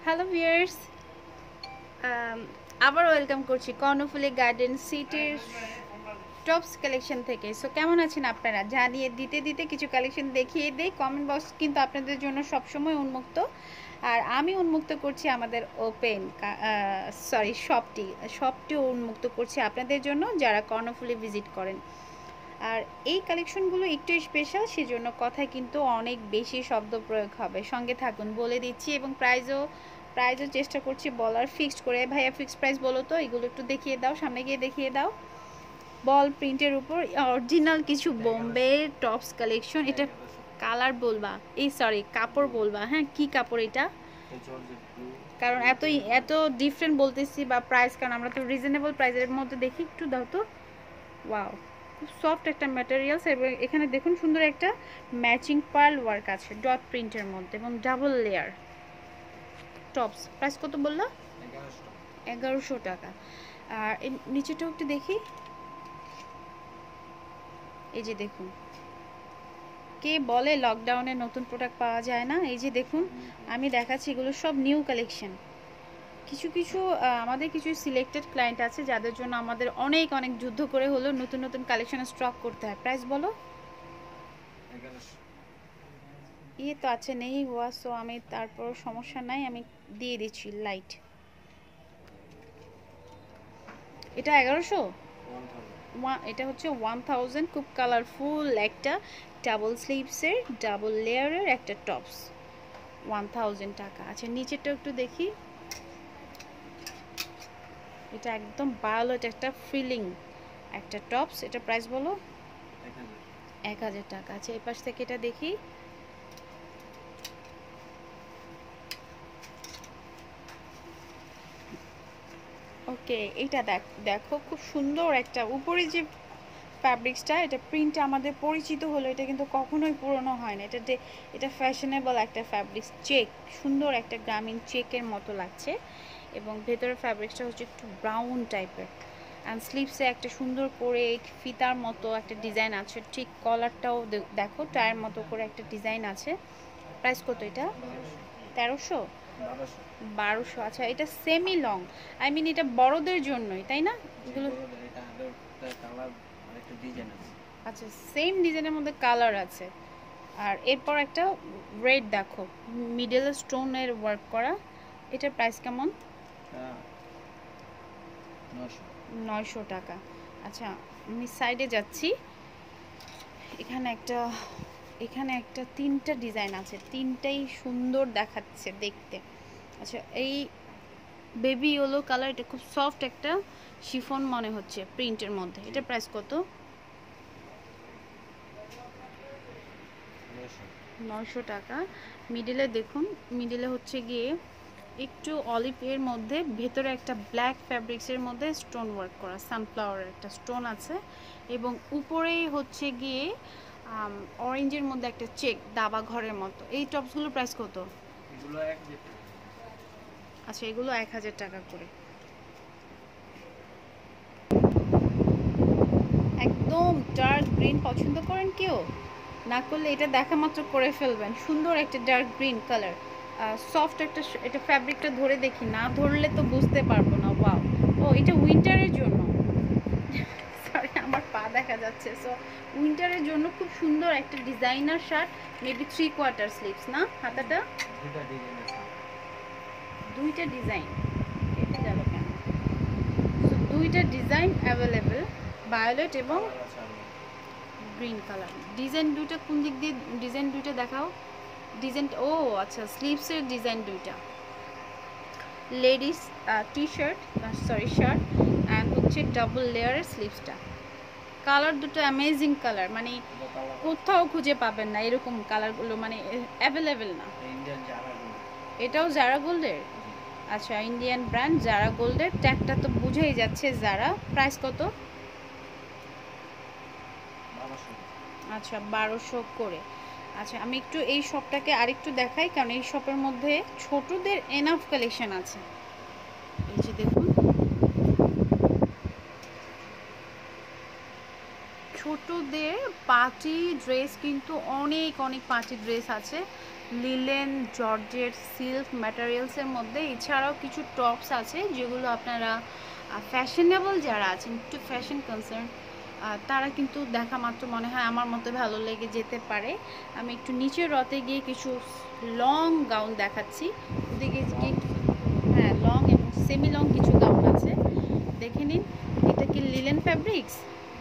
Hello viewers, আবার welcome করছি Karnaphuli garden সিটির টপস কালেকশন থেকে। সো কেমন আছেন আপনারা? জানিয়ে দিতে দিতে কিছু কালেকশন দেখিয়ে দেই। কমেন্ট বক্স কিন্তু আপনাদের জন্য সবসময় উন্মুক্ত, আর আমি উন্মুক্ত করছি আমাদের ওপেন শপটিও উন্মুক্ত করছি আপনাদের জন্য যারা কর্ণফুলী ভিজিট করেন। আর এই কালেকশনগুলো একটু স্পেশাল, সেজন্য কথায় কিন্তু অনেক বেশি শব্দ প্রয়োগ হবে। সঙ্গে থাকুন, বলে দিচ্ছি, এবং প্রাইজও চেষ্টা করছি বলার ফিক্সড করে। ভাইয়া ফিক্সড প্রাইস বলো তো, এগুলো একটু দেখিয়ে দাও, সামনে গিয়ে দেখিয়ে দাও। বল প্রিন্টের উপর অরিজিনাল কিছু বোম্বে টপস কালেকশন। এটা কালার বলবা, কাপড় বলবা। হ্যাঁ, কি কাপড় এটা? কারণ এত ডিফারেন্ট বলতেছি বা প্রাইস, কারণ আমরা তো রিজনেবল প্রাইসের মধ্যে দেখি। একটু দাও তো। ওয়াও, খুব সফট একটা ম্যাটেরিয়ালস, এবং এখানে দেখুন সুন্দর একটা ম্যাচিং পার্ল ওয়ার্ক আছে ডট প্রিন্টের মধ্যে, এবং ডাবল লেয়ার টপস। প্রাইস কত বললো? 1100 টাকা। আর নিচেটাও একটু দেখি। এই যে দেখুন, কে বলে লকডাউনে নতুন প্রোডাক্ট পাওয়া যায় না? এই যে দেখুন, আমি দেখাচ্ছি, এগুলো সব নিউ কালেকশন। কিছু আমাদের কিছু সিলেক্টেড ক্লায়েন্ট আছে যাদের জন্য আমাদের অনেক যুদ্ধ করে হলো নতুন নতুন কালেকশনের স্টক করতে হয়। প্রাইস বলো। ইয়ে তো আছে, নেই হুয়া, সো আমি তারপর সমস্যা নাই, আমি দিয়ে দিচ্ছি লাইট। এটা 1100। এটা হচ্ছে 1000। খুব কালারফুল একটা ডাবল স্লিভসের ডাবল লেয়ারের একটা টপস, 1000 টাকা। আচ্ছা, নিচেরটা একটু দেখি। এটা একদম ভায়োলেট একটা ফিলিং একটা টপস। এটা প্রাইস বলো। 1000 টাকা। আচ্ছা, এই পাশ থেকে এটা দেখি। ওকে, এটা দেখো, খুব সুন্দর একটা উপরে যে ফ্যাব্রিক্সটা, এটা প্রিন্টটা আমাদের পরিচিত হলো, এটা কিন্তু কখনোই পুরনো হয় না। এটা ফ্যাশনেবল একটা ফ্যাব্রিক্স, চেক, সুন্দর একটা গ্রামীণ চেকের মতো লাগছে, এবং ভেতরের ফ্যাব্রিক্সটা হচ্ছে একটু ব্রাউন টাইপের। অ্যান্ড স্লিভসে একটা সুন্দর করে ফিতার মতো একটা ডিজাইন আছে। ঠিক কলারটাও দেখো, টায়ের মতো করে একটা ডিজাইন আছে। প্রাইস কত এটা? 1300? 1200। আচ্ছা, এটা সেমি লং, আই মিন এটা বড়দের জন্যই, তাই না? এগুলো আচ্ছা, সেম ডিজাইনের মধ্যে কালার আছে। আর এরপর একটা রেড দেখো, মিডল স্টোনের ওয়ার্ক করা। এটার প্রাইস কেমন? 900 টাকা। আচ্ছা, আমি সাইডে যাচ্ছি। এখানে একটা তিনটা ডিজাইন আছে, তিনটাই সুন্দর দেখাচ্ছে দেখতে। আচ্ছা, এই বেবি ইয়েলো কালার, এটা খুব সফট একটা শিফন মনে হচ্ছে প্রিন্টের মধ্যে। এটা প্রাইস কত? 900 টাকা। মিডিলে দেখুন, মিডিলে হচ্ছে গিয়ে একটু অলিভ এর মধ্যে ভেতরে একটা ব্ল্যাক ফ্যাব্রিক্সের মধ্যে স্টোন ওয়ার্ক করা, সানফ্লাওয়ারের একটা স্টোন আছে, এবং উপরেই হচ্ছে গিয়ে অরেঞ্জের মধ্যে একটা চেক দাবা ঘরের মতো। এই টপসগুলোর প্রাইস কত? আচ্ছা, এগুলো 1000 টাকা করে। একদম ডার্ক গ্রিন পছন্দ করেন কেউ? না করলে এটা দেখা মাত্র করে ফেলবেন। সুন্দর একটা ডার্ক গ্রিন কালার, সফট একটা, এটা ফ্যাব্রিকটা ধরে দেখি, না ধরলে তো বুঝতে পারবো না। ওয়াও, ও এটা উইন্টারের জন্য, সরি আমার পা দেখা যাচ্ছে। সো উইন্টারের জন্য খুব সুন্দর একটা ডিজাইনার শার্ট, মেবি 3/4 স্লিভস না? হাতাটা দুইটা ডিজাইন, কেটে গেল কেন? সো দুইটা ডিজাইন অ্যাভেলেবেল, ভায়োলেট এবং গ্রিন কালার। ডিজাইন দুইটা কোন দিক দিয়ে? ডিজাইন দুইটা দেখাও। ডিজাইন, ও আচ্ছা, স্লিভসের ডিজাইন দুইটা, ladies T shirt, shirt, and হচ্ছে ডাবল লেয়ারের স্লিভসটা। কালার দুটো অ্যামেজিং কালার, মানে কোথাও খুঁজে পাবেন না এরকম কালারগুলো, মানে অ্যাভেলেবেল না। এটাও জারা গোল্ডের? আচ্ছা, ইন্ডিয়ান ব্র্যান্ড জারা গোল্ডের, ট্যাগটা তো বুঝেই যাচ্ছে জারা। প্রাইস কত? আচ্ছা, 1200 করে। আচ্ছা, আমি একটু এই শপটাকে আরেকটু দেখাই, কারণ এই শপের মধ্যে ছোটদের এনাফ কালেকশন আছে। এই যে দেখুন, ছোটদের পার্টি ড্রেস কিন্তু অনেক পার্টি ড্রেস আছে। লিলেন, জর্জেট, সিল্ক ম্যাটেরিয়ালসের মধ্যে। এছাড়াও কিছু টপস আছে যেগুলো আপনারা ফ্যাশনেবল যারা আছেন, একটু ফ্যাশন কনসার্ন, তারা কিন্তু দেখা মাত্র মনে হয় আমার মতো ভালো লেগে যেতে পারে। আমি একটু নিচের রতে গিয়ে কিছু লং গাউন দেখাচ্ছি, ওদিকে গিয়ে, হ্যাঁ লং এবং সেমি লং কিছু গাউন আছে, দেখে নিন। এটা কি লিলেন ফ্যাব্রিক্স?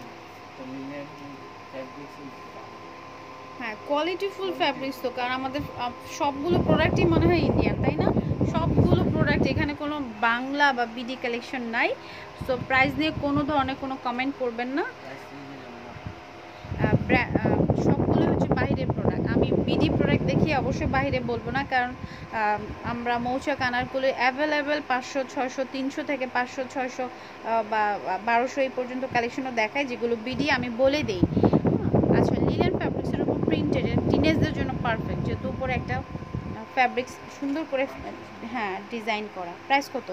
হ্যাঁ, কোয়ালিটিফুল ফ্যাব্রিক্স তো, কারণ আমাদের সবগুলো প্রোডাক্টই মনে হয় ইন্ডিয়ান, তাই না? সবগুলো প্রোডাক্ট, এখানে কোনো বাংলা বা বিডি কালেকশন নাই। সো প্রাইস নিয়ে কোনো ধরনের কোনো কমেন্ট করবেন না। সবগুলো হচ্ছে বাইরের প্রোডাক্ট। আমি বিডি প্রোডাক্ট দেখি অবশ্যই বাইরে বলবো না, কারণ আমরা মৌচাক আনারকুলি অ্যাভেলেবেল 500, 600, 300 থেকে 500, 600 বা 1200 এই পর্যন্ত কালেকশনও দেখায়, যেগুলো বিডি আমি বলে দিই। আচ্ছা, লিলেন ফ্যাব্রিক্সের উপর প্রিন্টেড, টিনেজদের জন্য পারফেক্ট, যেহেতু উপরে একটা ফ্যাব্রিক্স সুন্দর করে হ্যাঁ ডিজাইন করা। প্রাইস কত?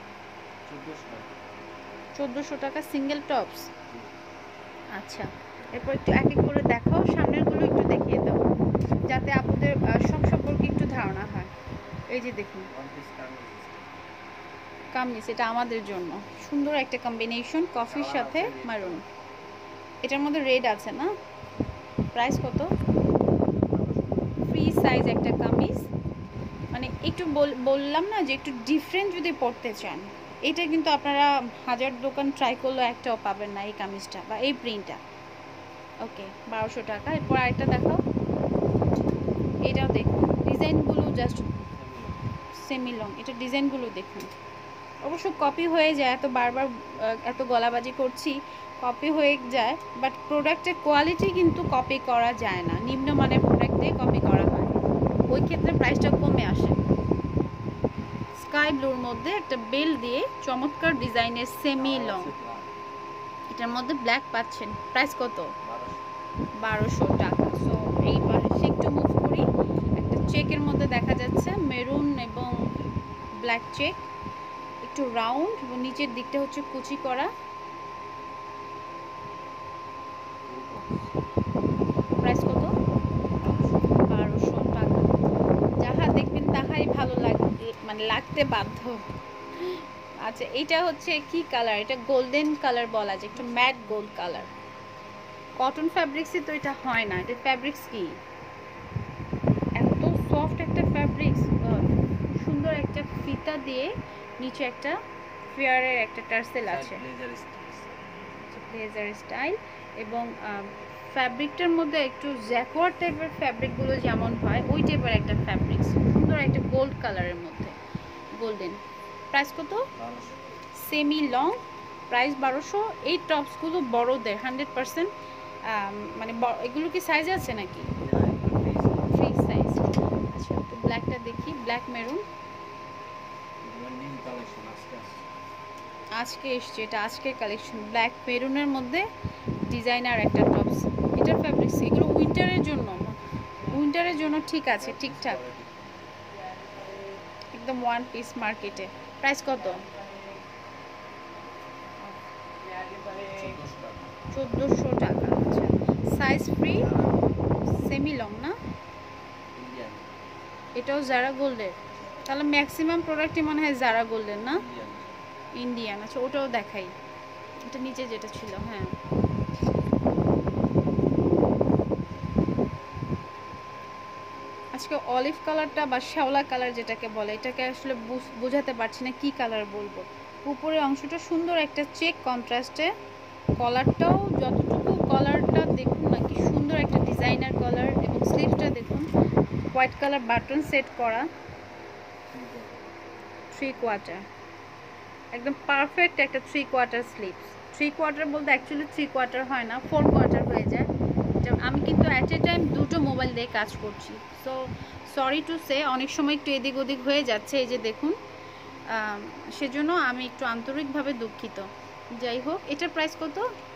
1400 টাকা সিঙ্গেল টপস। আচ্ছা, এরপর একটু এক এক করে দেখাও, সামনেরগুলো একটু দেখিয়ে দাও যাতে আপনাদের সব সম্পর্কে একটু ধারণা হয়। এই যে দেখুন কামিজ, এটা আমাদের জন্য সুন্দর একটা কম্বিনেশন, কফির সাথে মারুন। এটার মধ্যে রেড আছে না? প্রাইস কত? ফ্রি সাইজ একটা কামিজ, মানে একটু বললাম না যে একটু ডিফারেন্ট যদি পড়তে চান, এটা কিন্তু আপনারা 1000 দোকান ট্রাই করলেও একটাও পাবেন না এই কামিজটা বা এই প্রিন্টটা। ওকে, 1200 টাকা। এরপর আরেকটা দেখাও, এটাও দেখুন, ডিজাইনগুলো জাস্ট সেমি লং, এটা ডিজাইনগুলো দেখুন। অবশ্য কপি হয়ে যায়, এত বারবার এত গলাবাজি করছি, কপি হয়ে যায়, বাট প্রোডাক্টের কোয়ালিটি কিন্তু কপি করা যায় না, নিম্নমানের প্রোডাক্টে কপি করা হয়, ওই ক্ষেত্রে প্রাইসটা কমে আসে। স্কাই ব্লুর মধ্যে একটা বেল দিয়ে চমৎকার ডিজাইনের সেমি লং, এটার মধ্যে ব্ল্যাক পাচ্ছেন। প্রাইস কত? 1200 টাকা। সো এই পাশে একটু মুভ করি, একটা চেকের মধ্যে দেখা যাচ্ছে মেরুন এবং ব্ল্যাক চেক, একটু রাউন্ড এবং নিচের দিকটা হচ্ছে কুচি করা। প্রাইস কত? 1200 টাকা। যাহা দেখবেন তাহাই ভালো লাগবে, মানে লাগতে বাধ্য। আচ্ছা, এটা হচ্ছে কি কালার? এটা গোল্ডেন কালার বলা যায়, একটু ম্যাট গোল্ড কালার। কটন ফ্যাব্রিক্সই তো এটা হয় না, এটা ফ্যাব্রিক্স কি? এত সফট একটা ফ্যাব্রিক্স, সুন্দর একটা ফিতা দিয়ে নিচে একটা ফেয়ারের একটা টার্সেল আছে, ব্লেজার স্টাইল, এবং ফ্যাব্রিকটার মধ্যে একটু জ্যাকওয়ার্ড টাইপের ফ্যাব্রিকগুলো যেমন হয় ওই টাইপের একটা ফ্যাব্রিক্স, সুন্দর একটা গোল্ড কালারের মধ্যে, গোল্ডেন। প্রাইস কত? Semi long, price 1200। এই টপসগুলো বড়দের 100%, মানে এগুলো কি সাইজ আছে নাকি? Free size. আচ্ছা, তো ব্ল্যাকটা দেখি, ব্ল্যাক মেরুন আজকে এসছে, এটা আজকের কালেকশন, ব্ল্যাক মেরুনের মধ্যে ডিজাইনার একটা টপস। এটার ফ্যাব্রিক্স, এগুলো উইন্টারের জন্য, উইন্টারের জন্য ঠিক আছে, ঠিকঠাক, একদম ওয়ান পিস মার্কেটে। প্রাইস কত? 1400 টাকা। আচ্ছা, সাইজ ফ্রি, সেমি লং না? এটাও জারা গোল্ডের, তাহলে ম্যাক্সিমাম প্রোডাক্টই মনে হয় জারা গোল্ডের না? ইন্ডিয়ান। আচ্ছা, ওটাও দেখাই, এটা নিচে যেটা ছিল। হ্যাঁ, আজকে অলিভ কালারটা বা শ্যাওলা কালার যেটাকে বলে, এটাকে আসলে বোঝাতে পারছি না কি কালার বলবো। উপরের অংশটা সুন্দর একটা চেক কন্ট্রাস্টে, কলারটাও যতটুকু, কলারটা দেখুন না কি সুন্দর একটা ডিজাইনার কলার, এবং স্লিভসটা দেখুন হোয়াইট কালার বাটন সেট করা, 3/4, একদম পারফেক্ট একটা 3/4 স্লিভস। 3/4 বলতে অ্যাকচুয়ালি 3/4 হয় না, 4/4 হয়ে যায়। আমি কিন্তু অ্যাট এ টাইম দুটো মোবাইল দিয়ে কাজ করছি, সো সরি টু সে অনেক সময় একটু এদিক ওদিক হয়ে যাচ্ছে, এই যে দেখুন, সেজন্য আমি একটু আন্তরিকভাবে দুঃখিত। যাই হোক, এটার প্রাইস কত?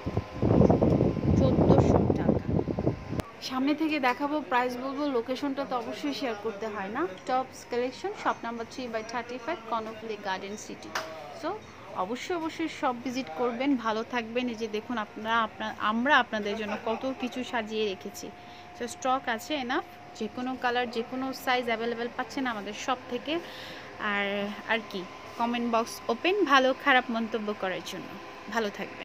1400 টাকা। সামনে থেকে দেখাবো, প্রাইস বলবো, লোকেশনটা তো অবশ্যই শেয়ার করতে হয় না। Tops collection, shop number 3/35, Karnaphuli garden city. So অবশ্যই অবশ্যই সব ভিজিট করবেন, ভালো থাকবেন। এই যে দেখুন আমরা আপনাদের জন্য কত কিছু সাজিয়ে রেখেছি। তো স্টক আছে এনাফ, যে কোনো কালার যে কোনো সাইজ অ্যাভেলেবেল পাচ্ছেন আমাদের শপ থেকে। আর আর কি, কমেন্ট বক্স ওপেন ভালো খারাপ মন্তব্য করার জন্য। ভালো থাকবেন।